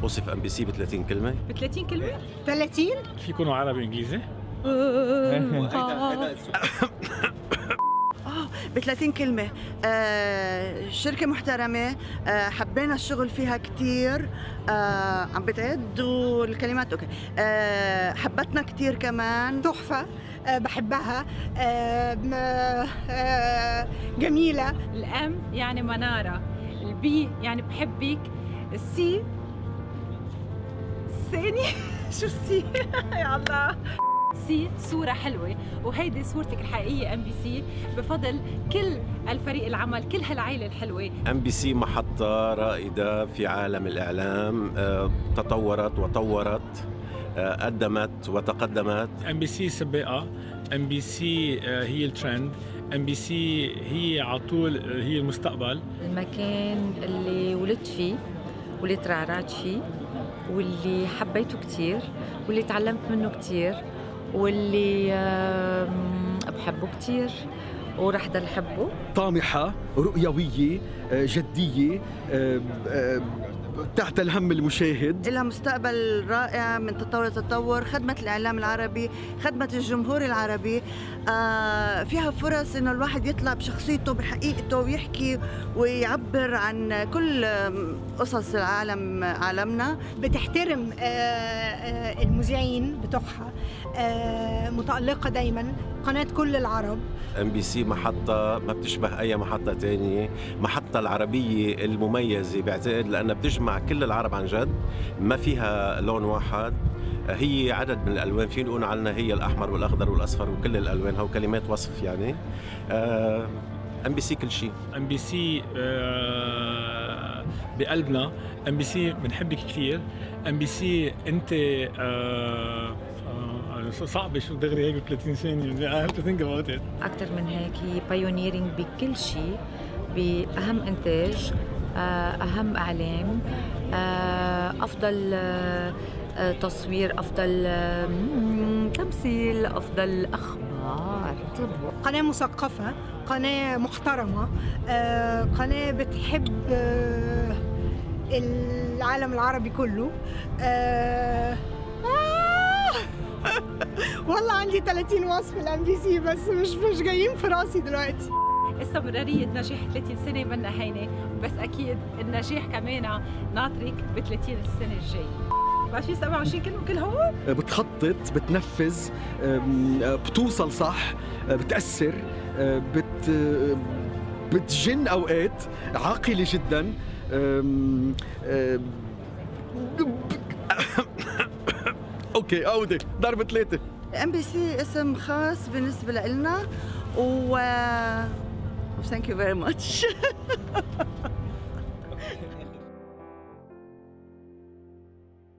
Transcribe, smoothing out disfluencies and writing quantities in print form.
وصف ام بي سي ب 30 كلمه. ب 30 كلمه؟ 30؟ في يكونوا عربي انجليزي؟ ب 30 كلمة. شركة محترمة، حبينا الشغل فيها كتير. عم بتعد والكلمات اوكي. حبتنا كتير كمان. تحفة، بحبها. جميلة. الام يعني منارة، البي يعني بحبك، السي الثاني شو السي؟ يا الله. سي صورة حلوة، وهيدي صورتك الحقيقية ام بي سي بفضل كل الفريق العمل، كل هالعائلة الحلوة. ام بي سي محطة رائدة في عالم الإعلام، تطورت وطورت، قدمت وتقدمت. ام بي سي سباقة، ام بي سي هي الترند، ام بي سي هي على طول هي المستقبل. المكان اللي ولدت فيه واللي ترعرعت فيه واللي حبيته كتير واللي تعلمت منه كتير واللي بحبه كتير ورح ضل حبه. طامحة، رؤيوية، جدية، تحت الهم المشاهد. لها مستقبل رائع من تطور لتطور، خدمة الإعلام العربي، خدمة الجمهور العربي. فيها فرص إنه الواحد يطلع بشخصيته بحقيقته ويحكي ويعبر عن كل قصص العالم، عالمنا. بتحترم المذيعين بتوعها، متألقة دايما، قناة كل العرب. ام بي سي محطة ما بتشبه أي محطة تانية، محطة العربية المميزة بعتقد لأنها بتجمع كل العرب عن جد، ما فيها لون واحد، هي عدد من الألوان، فينا نقول عنها هي الأحمر والأخضر والأصفر وكل الألوان، هو كلمات وصف يعني. ام بي سي كل شيء. ام بي سي بقلبنا، ام بي سي بنحبك كثير، ام بي سي انت صعبة شو دغري هيك ب 30 ثانية. I have to think about it. أكثر من هيك هي بايونيرينج بكل شيء، بأهم إنتاج، أهم إعلام، أفضل تصوير، أفضل تمثيل، أفضل أخبار. قناة مثقفة، قناة محترمة، قناة بتحب العالم العربي كله. والله عندي 30 وصف الام بي سي بس مش جايين في راسي دلوقتي. استمرارية نجاح 30 سنة منا هينة، بس أكيد النجاح كمان ناطرك ب 30 السنة الجاية. بعد في 27 كلمة كل هون؟ بتخطط، بتنفذ، بتوصل صح، بتأثر، بتجن أوقات، عاقلة جدا. اوكي عودة ضرب 3. ام بي سي اسم خاص بالنسبة لنا و ثانك يو فيري ماتش.